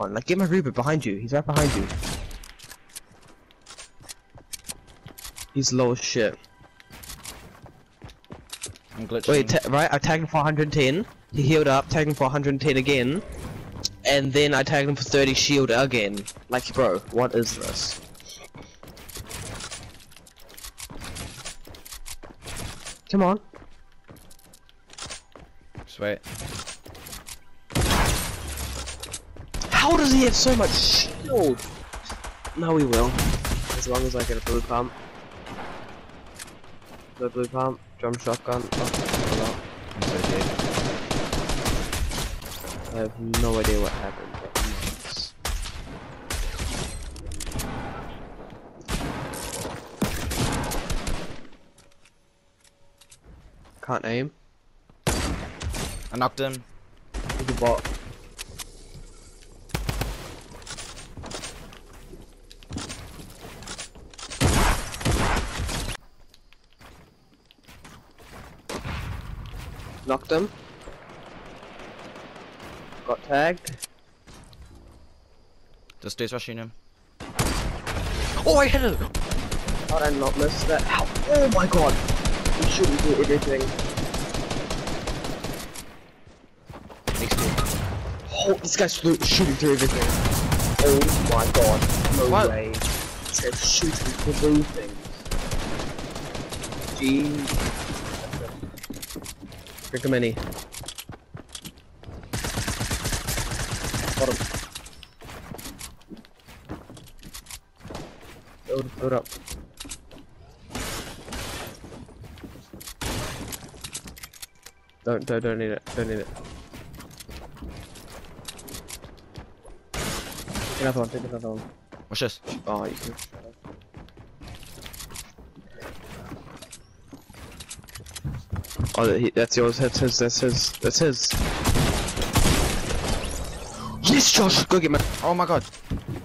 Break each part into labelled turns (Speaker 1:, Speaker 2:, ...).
Speaker 1: on, like, get my Rupert behind you. He's right behind you. He's low as shit.
Speaker 2: I'm glitching.
Speaker 1: Wait, right? I tagged him for 110. He healed up, tagged him for 110 again. And then I tagged him for 30 shield again. Like, bro, what is this? Come on.
Speaker 2: Sweet.
Speaker 1: How does he have so much shield? No, he will. As long as I get a blue pump. The blue pump, drum shotgun. Oh,
Speaker 2: I'm so dead.
Speaker 1: I have no idea what happened. But nice. Can't aim.
Speaker 2: I knocked him.
Speaker 1: He's a bot. Knocked him. Got tagged.
Speaker 2: This dude's rushing him. Oh, I hit it!
Speaker 1: How did I not miss that? How? Oh my god! He shouldn't do everything.
Speaker 2: Next dude.
Speaker 1: Oh, this guy's shooting through everything. Oh my god. No
Speaker 2: What?
Speaker 1: way. This guy's shooting through things. Jeez. Drink a mini. Got him. Build up. Don't need it. Don't need it. Take another one. Take another one.
Speaker 2: Watch this.
Speaker 1: Oh, you can. Oh, that's yours. That's his. That's his. That's his. Yes, Josh. Go get my.
Speaker 2: Oh my god.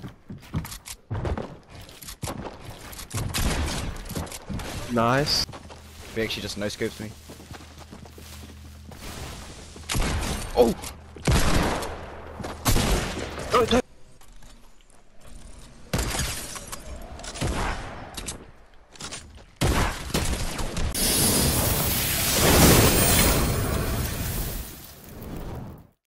Speaker 1: Nice.
Speaker 2: He actually just no scopes me. Oh!